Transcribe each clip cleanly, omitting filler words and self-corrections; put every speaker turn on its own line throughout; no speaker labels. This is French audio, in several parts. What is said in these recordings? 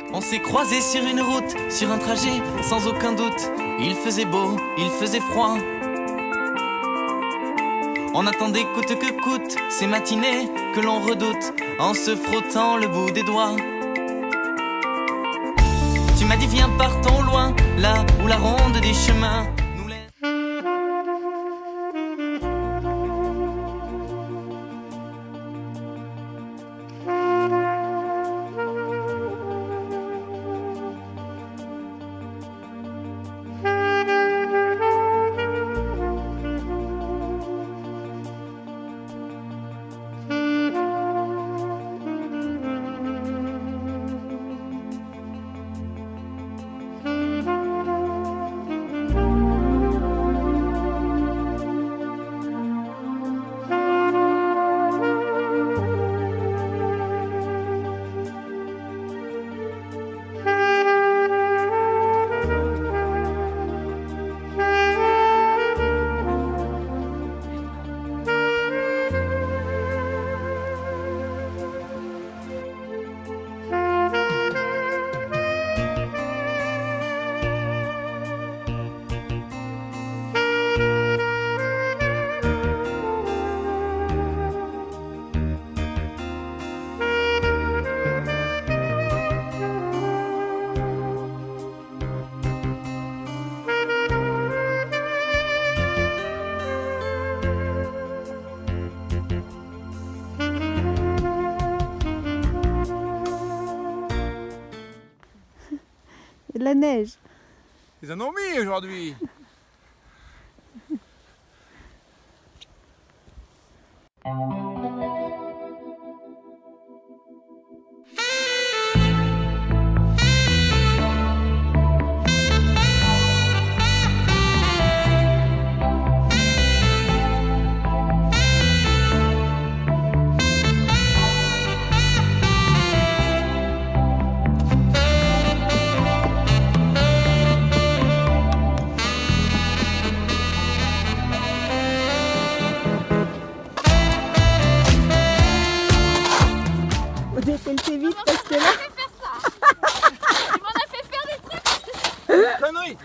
On s'est croisés sur une route, sur un trajet, sans aucun doute. Il faisait beau, il faisait froid. On attendait coûte que coûte ces matinées que l'on redoute, en se frottant le bout des doigts. Tu m'as dit viens partons loin, là où la ronde des chemins nous laisse.
De la neige.
Ils en ont mis aujourd'hui.
Elle fait vite parce que là...
Il m'en a fait faire des trucs.
Connerie.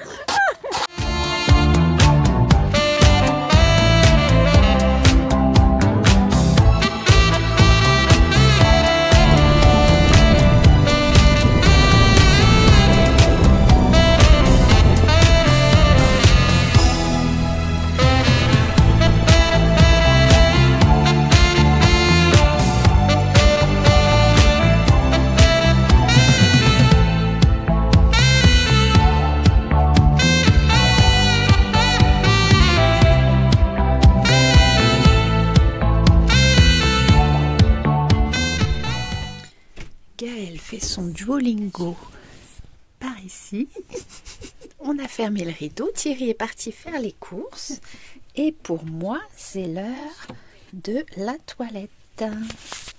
Gaëlle fait son Duolingo par ici. On a fermé le rideau. Thierry est parti faire les courses. Et pour moi, c'est l'heure de la toilette.